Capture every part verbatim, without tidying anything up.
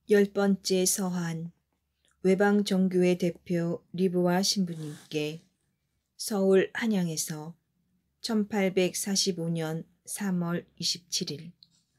열 번째 서한 외방정교회 대표 리브와 신부님께 서울 한양에서 천팔백사십오 년 삼월 이십칠일.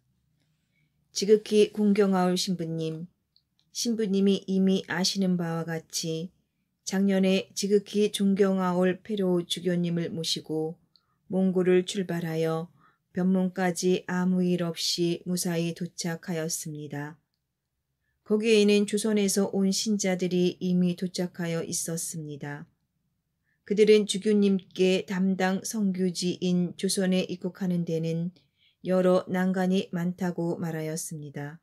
지극히 공경하올 신부님, 신부님이 이미 아시는 바와 같이 작년에 지극히 존경하올 페로 주교님을 모시고 몽골을 출발하여 변문까지 아무 일 없이 무사히 도착하였습니다. 거기에는 조선에서 온 신자들이 이미 도착하여 있었습니다. 그들은 주교님께 담당 선교지인 조선에 입국하는 데는 여러 난관이 많다고 말하였습니다.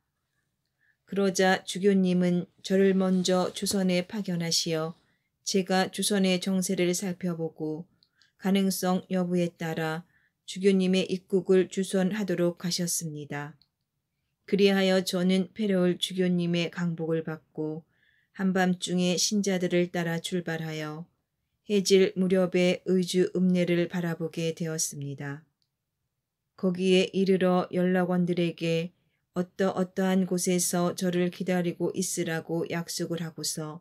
그러자 주교님은 저를 먼저 조선에 파견하시어 제가 조선의 정세를 살펴보고 가능성 여부에 따라 주교님의 입국을 주선하도록 하셨습니다. 그리하여 저는 페레올 주교님의 강복을 받고 한밤중에 신자들을 따라 출발하여 해질 무렵에 의주 읍내를 바라보게 되었습니다. 거기에 이르러 연락원들에게 어떠어떠한 곳에서 저를 기다리고 있으라고 약속을 하고서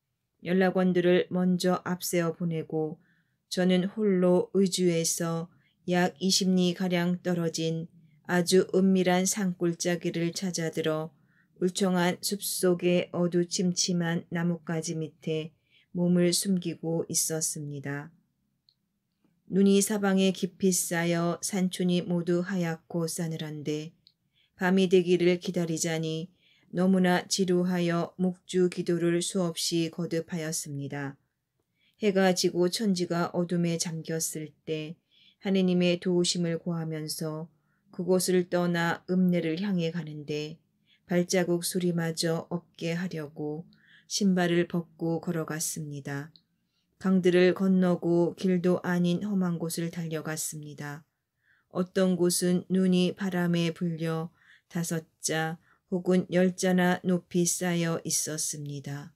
연락원들을 먼저 앞세워 보내고 저는 홀로 의주에서 약 이십 리가량 떨어진 아주 은밀한 산골짜기를 찾아들어 울청한 숲속의 어두침침한 나뭇가지 밑에 몸을 숨기고 있었습니다. 눈이 사방에 깊이 쌓여 산촌이 모두 하얗고 싸늘한데 밤이 되기를 기다리자니 너무나 지루하여 묵주 기도를 수없이 거듭하였습니다. 해가 지고 천지가 어둠에 잠겼을 때 하느님의 도우심을 구하면서 그곳을 떠나 읍내를 향해 가는데 발자국 소리마저 없게 하려고 신발을 벗고 걸어갔습니다. 강들을 건너고 길도 아닌 험한 곳을 달려갔습니다. 어떤 곳은 눈이 바람에 불려 다섯 자 혹은 열 자나 높이 쌓여 있었습니다.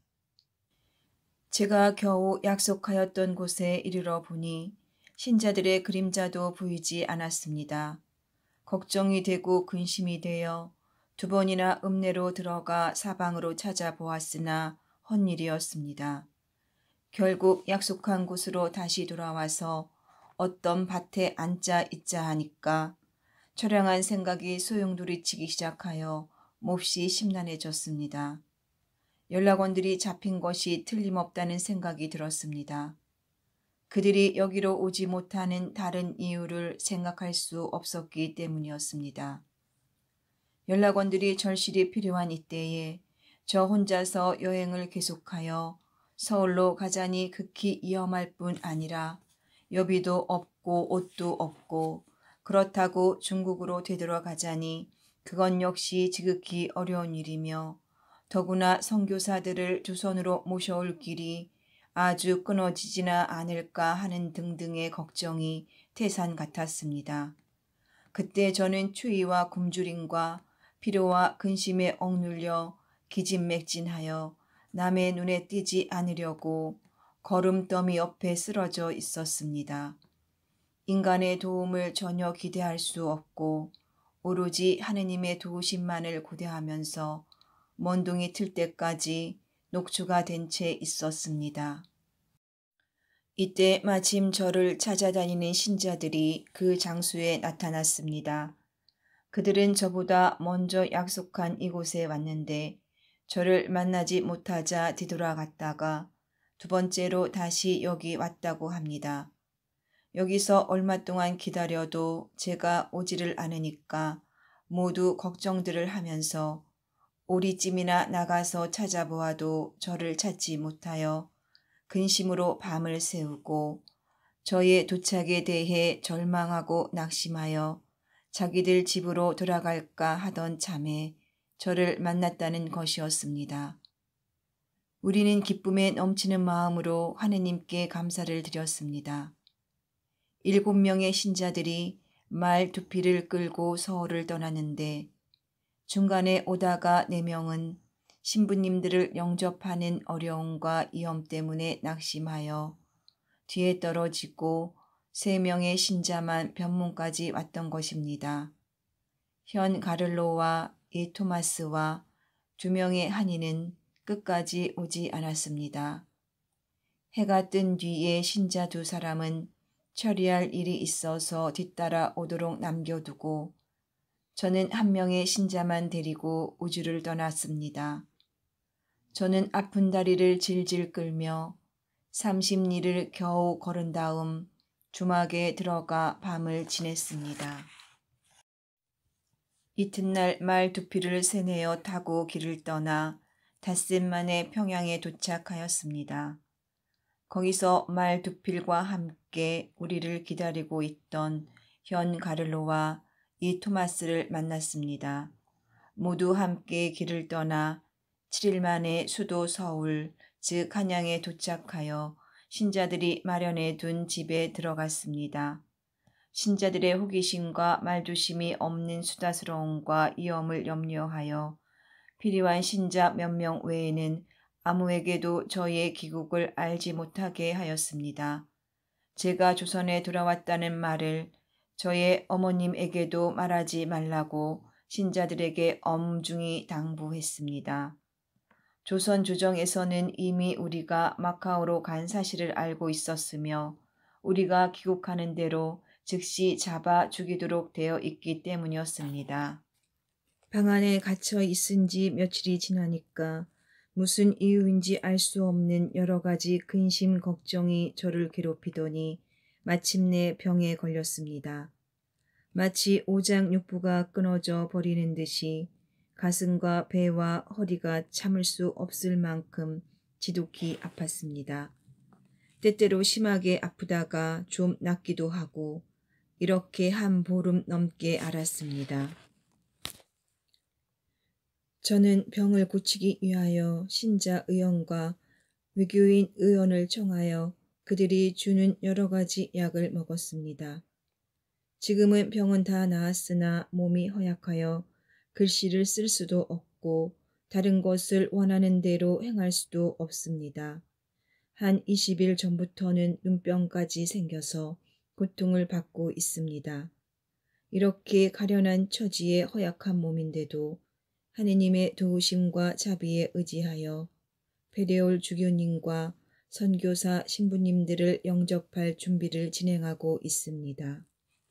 제가 겨우 약속하였던 곳에 이르러 보니 신자들의 그림자도 보이지 않았습니다. 걱정이 되고 근심이 되어 두 번이나 읍내로 들어가 사방으로 찾아보았으나 헛일이었습니다. 결국 약속한 곳으로 다시 돌아와서 어떤 밭에 앉아 있자 하니까 처량한 생각이 소용돌이치기 시작하여 몹시 심란해졌습니다. 연락원들이 잡힌 것이 틀림없다는 생각이 들었습니다. 그들이 여기로 오지 못하는 다른 이유를 생각할 수 없었기 때문이었습니다. 연락원들이 절실히 필요한 이때에 저 혼자서 여행을 계속하여 서울로 가자니 극히 위험할 뿐 아니라 여비도 없고 옷도 없고 그렇다고 중국으로 되돌아가자니 그건 역시 지극히 어려운 일이며 더구나 선교사들을 조선으로 모셔올 길이 아주 끊어지지나 않을까 하는 등등의 걱정이 태산 같았습니다. 그때 저는 추위와 굶주림과 피로와 근심에 억눌려 기진맥진하여 남의 눈에 띄지 않으려고 걸음더미 옆에 쓰러져 있었습니다. 인간의 도움을 전혀 기대할 수 없고 오로지 하느님의 도우심만을 고대하면서 먼둥이 틀 때까지 녹초가 된 채 있었습니다. 이때 마침 저를 찾아다니는 신자들이 그 장소에 나타났습니다. 그들은 저보다 먼저 약속한 이곳에 왔는데 저를 만나지 못하자 뒤돌아갔다가 두 번째로 다시 여기 왔다고 합니다. 여기서 얼마 동안 기다려도 제가 오지를 않으니까 모두 걱정들을 하면서 오리찜이나 나가서 찾아보아도 저를 찾지 못하여 근심으로 밤을 새우고 저의 도착에 대해 절망하고 낙심하여 자기들 집으로 돌아갈까 하던 참에 저를 만났다는 것이었습니다. 우리는 기쁨에 넘치는 마음으로 하느님께 감사를 드렸습니다. 일곱 명의 신자들이 말 두 피를 끌고 서울을 떠났는데 중간에 오다가 네 명은 신부님들을 영접하는 어려움과 위험 때문에 낙심하여 뒤에 떨어지고 세 명의 신자만 변문까지 왔던 것입니다. 현 가를로와 이 토마스와 두 명의 한인은 끝까지 오지 않았습니다. 해가 뜬 뒤에 신자 두 사람은 처리할 일이 있어서 뒤따라 오도록 남겨두고 저는 한 명의 신자만 데리고 우주를 떠났습니다. 저는 아픈 다리를 질질 끌며 삼십 리를 겨우 걸은 다음 주막에 들어가 밤을 지냈습니다. 이튿날 말 두 피를 세내어 타고 길을 떠나 닷새 만에 평양에 도착하였습니다. 거기서 말 두 필과 함께 우리를 기다리고 있던 현 가를로와 이 토마스를 만났습니다. 모두 함께 길을 떠나 칠 일 만에 수도 서울, 즉 한양에 도착하여 신자들이 마련해 둔 집에 들어갔습니다. 신자들의 호기심과 말조심이 없는 수다스러움과 위험을 염려하여 필요한 신자 몇 명 외에는 아무에게도 저희의 귀국을 알지 못하게 하였습니다. 제가 조선에 돌아왔다는 말을 저의 어머님에게도 말하지 말라고 신자들에게 엄중히 당부했습니다. 조선 조정에서는 이미 우리가 마카오로 간 사실을 알고 있었으며 우리가 귀국하는 대로 즉시 잡아 죽이도록 되어 있기 때문이었습니다. 방 안에 갇혀 있은 지 며칠이 지나니까 무슨 이유인지 알 수 없는 여러 가지 근심 걱정이 저를 괴롭히더니 마침내 병에 걸렸습니다. 마치 오장육부가 끊어져 버리는 듯이 가슴과 배와 허리가 참을 수 없을 만큼 지독히 아팠습니다. 때때로 심하게 아프다가 좀 낫기도 하고 이렇게 한 보름 넘게 앓았습니다. 저는 병을 고치기 위하여 신자 의원과 외교인 의원을 청하여 그들이 주는 여러 가지 약을 먹었습니다. 지금은 병은 다 나았으나 몸이 허약하여 글씨를 쓸 수도 없고 다른 것을 원하는 대로 행할 수도 없습니다. 한 이십 일 전부터는 눈병까지 생겨서 고통을 받고 있습니다. 이렇게 가련한 처지의 허약한 몸인데도 하느님의 도우심과 자비에 의지하여 페레올 주교님과 선교사 신부님들을 영접할 준비를 진행하고 있습니다.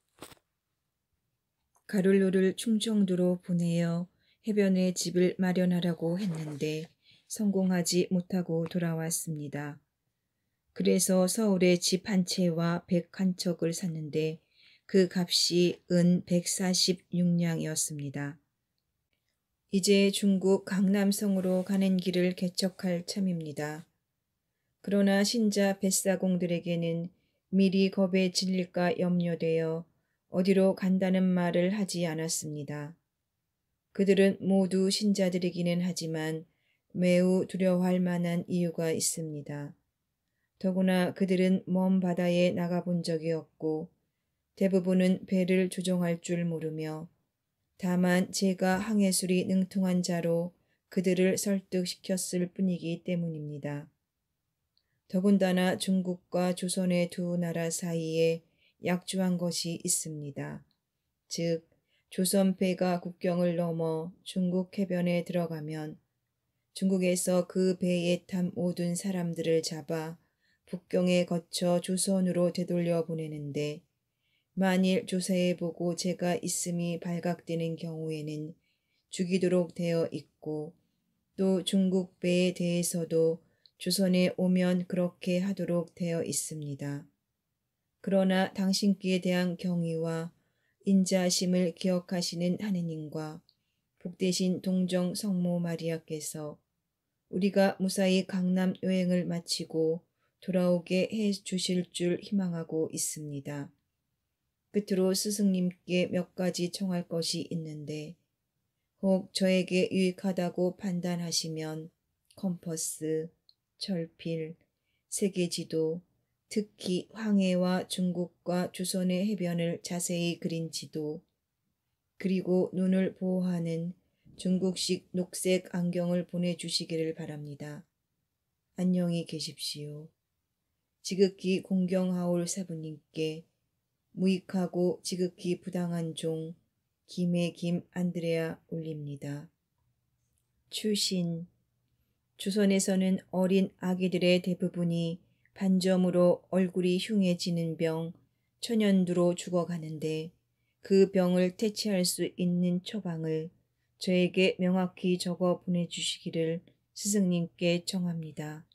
가를로를 충청도로 보내어 해변에 집을 마련하라고 했는데 성공하지 못하고 돌아왔습니다. 그래서 서울에 집 한 채와 백 한 척을 샀는데 그 값이 은 백사십육 냥이었습니다. 이제 중국 강남성으로 가는 길을 개척할 참입니다. 그러나 신자 뱃사공들에게는 미리 겁에 질릴까 염려되어 어디로 간다는 말을 하지 않았습니다. 그들은 모두 신자들이기는 하지만 매우 두려워할 만한 이유가 있습니다. 더구나 그들은 먼 바다에 나가본 적이 없고 대부분은 배를 조종할 줄 모르며 다만 제가 항해술이 능통한 자로 그들을 설득시켰을 뿐이기 때문입니다. 더군다나 중국과 조선의 두 나라 사이에 약주한 것이 있습니다. 즉 조선배가 국경을 넘어 중국 해변에 들어가면 중국에서 그 배에 탄 모든 사람들을 잡아 북경에 거쳐 조선으로 되돌려 보내는데 만일 조사해보고 제가 있음이 발각되는 경우에는 죽이도록 되어 있고 또 중국 배에 대해서도 조선에 오면 그렇게 하도록 되어 있습니다. 그러나 당신께 대한 경의와 인자심을 기억하시는 하느님과 복되신 동정 성모 마리아께서 우리가 무사히 강남 여행을 마치고 돌아오게 해 주실 줄 희망하고 있습니다. 끝으로 스승님께 몇 가지 청할 것이 있는데 혹 저에게 유익하다고 판단하시면 컴퍼스, 철필, 세계지도, 특히 황해와 중국과 조선의 해변을 자세히 그린 지도, 그리고 눈을 보호하는 중국식 녹색 안경을 보내주시기를 바랍니다. 안녕히 계십시오. 지극히 공경하올 사부님께 무익하고 지극히 부당한 종 김의 김 안드레아 올립니다. 추신. 조선에서는 어린 아기들의 대부분이 반점으로 얼굴이 흉해지는 병, 천연두로 죽어가는데 그 병을 퇴치할 수 있는 처방을 저에게 명확히 적어 보내주시기를 스승님께 청합니다.